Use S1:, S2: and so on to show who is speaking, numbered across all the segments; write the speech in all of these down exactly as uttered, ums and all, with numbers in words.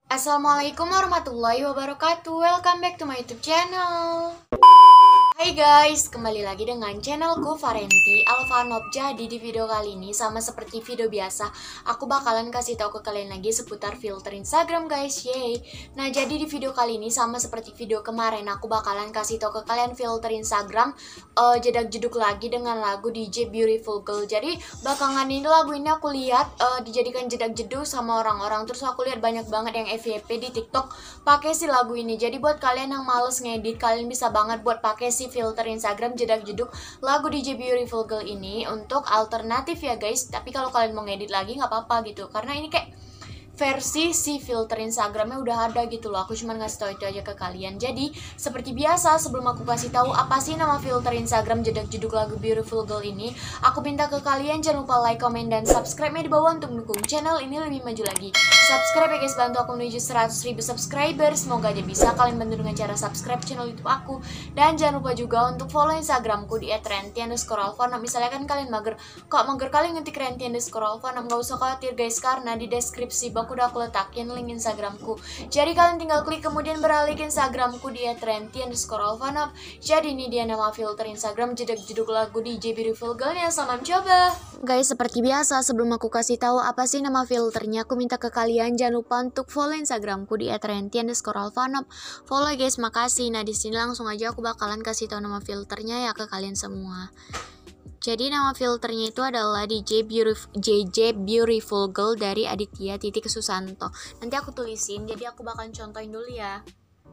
S1: Assalamualaikum warahmatullahi wabarakatuh. Welcome back to my YouTube channel. Hai guys, kembali lagi dengan channelku Farenti Alfanob. Jadi di video kali ini sama seperti video biasa, aku bakalan kasih tahu ke kalian lagi seputar filter Instagram guys. Yeay. Nah, jadi di video kali ini sama seperti video kemarin, aku bakalan kasih tahu ke kalian filter Instagram uh, jedak-jeduk lagi dengan lagu D J Beautiful Girl. Jadi belakangan ini lagu ini aku lihat uh, dijadikan jedak-jeduk sama orang-orang. Terus aku lihat banyak banget yang F Y P di TikTok pakai si lagu ini. Jadi buat kalian yang males ngedit, kalian bisa banget buat pakai si filter Instagram jedak-jeduk lagu D J Beautiful Girl ini untuk alternatif ya guys. Tapi kalau kalian mau ngedit lagi nggak apa-apa gitu, karena ini kayak versi si filter Instagramnya udah ada gitu loh. Aku cuma ngasih tahu itu aja ke kalian. Jadi seperti biasa, sebelum aku kasih tahu apa sih nama filter Instagram jedak-jeduk lagu Beautiful Girl ini, aku minta ke kalian jangan lupa like, comment, dan subscribe-nya di bawah untuk mendukung channel ini lebih maju lagi. Subscribe ya guys, bantu aku menuju seratus ribu subscriber. Semoga aja bisa kalian bantu dengan cara subscribe channel YouTube aku. Dan jangan lupa juga untuk follow Instagramku di et renti underscore alfa. Nah, misalnya kan kalian mager, kok mager kalian ngetik renti underscore alfa, nah nggak usah khawatir guys, karena di deskripsi bak udah aku letakin link Instagramku. Jadi kalian tinggal klik kemudian beralih ke Instagramku di et renti underscore alfa. Jadi ini dia nama filter Instagram jedak-jeduk lagu D J Beautiful Girl ya. Selamat mencoba. Guys, seperti biasa sebelum aku kasih tahu apa sih nama filternya, aku minta ke kalian jangan lupa untuk follow Instagramku di et renti underscore alfa. Follow guys, makasih. Nah di sini langsung aja aku bakalan kasih tahu nama filternya ya ke kalian semua. Jadi nama filternya itu adalah D J Beautiful, J J Beautiful Girl dari Aditya titik Susanto. Nanti aku tulisin, jadi aku bakalan contohin dulu ya.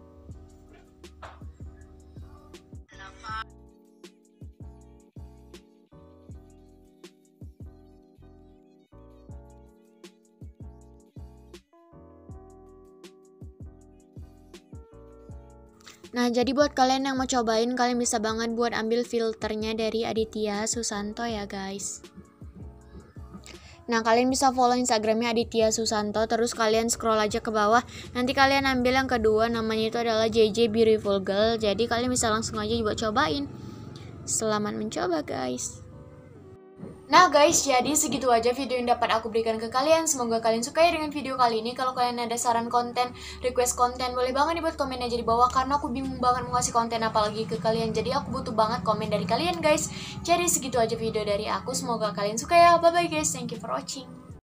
S1: Nah, jadi buat kalian yang mau cobain, kalian bisa banget buat ambil filternya dari Aditya Susanto ya guys. Nah, kalian bisa follow Instagramnya Aditya Susanto, terus kalian scroll aja ke bawah. Nanti kalian ambil yang kedua, namanya itu adalah J J Beautiful Girl. Jadi kalian bisa langsung aja buat cobain. Selamat mencoba guys. Nah guys, jadi segitu aja video yang dapat aku berikan ke kalian. Semoga kalian suka ya dengan video kali ini. Kalau kalian ada saran konten, request konten, boleh banget dibuat komen aja di bawah, karena aku bingung banget mau ngasih konten apa lagi ke kalian. Jadi aku butuh banget komen dari kalian guys. Jadi segitu aja video dari aku. Semoga kalian suka ya. Bye bye guys, thank you for watching.